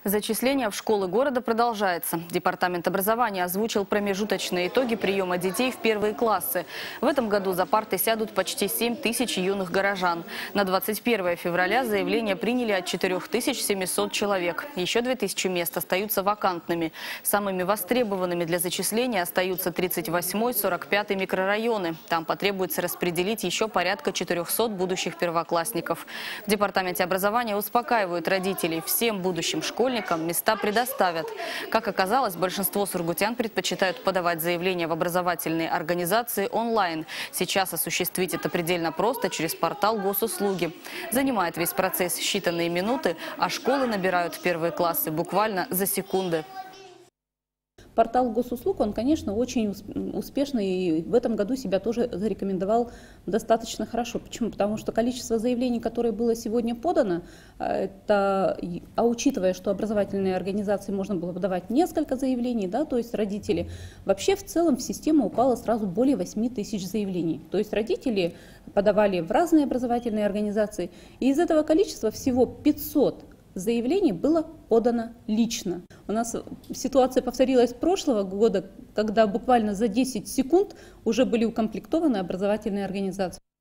Зачисление в школы города продолжается. Департамент образования озвучил промежуточные итоги приема детей в первые классы. В этом году за парты сядут почти 7 тысяч юных горожан. На 21 февраля заявления приняли от 4700 человек. Еще 2000 мест остаются вакантными. Самыми востребованными для зачисления остаются 38-45 микрорайоны. Там потребуется распределить еще порядка 400 будущих первоклассников. В Департаменте образования успокаивают родителей. Всем будущим школьникам места предоставят. Как оказалось, большинство сургутян предпочитают подавать заявления в образовательные организации онлайн. Сейчас осуществить это предельно просто через портал госуслуги. Занимает весь процесс считанные минуты, а школы набирают первые классы буквально за секунды. Портал госуслуг, он, конечно, очень успешный и в этом году себя тоже зарекомендовал достаточно хорошо. Почему? Потому что количество заявлений, которое было сегодня подано, учитывая, что образовательные организации можно было подавать несколько заявлений, да, то есть родители, вообще в целом в систему упало сразу более 8 тысяч заявлений. То есть родители подавали в разные образовательные организации, и из этого количества всего 500 заявлений было подано лично. У нас ситуация повторилась прошлого года, когда буквально за 10 секунд уже были укомплектованы образовательные организации.